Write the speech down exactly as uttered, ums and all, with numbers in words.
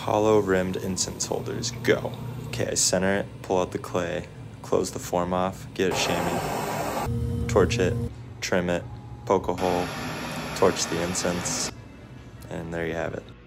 Hollow rimmed incense holders, go. Okay, I center it, pull out the clay, close the form off, get a chamois, torch it, trim it, poke a hole, torch the incense, and there you have it.